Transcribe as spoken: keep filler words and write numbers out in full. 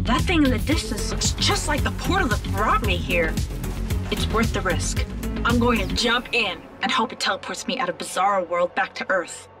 That thing in the distance looks just like the portal that brought me here. It's worth the risk. I'm going to jump in and hope it teleports me out of Bizarro World back to Earth.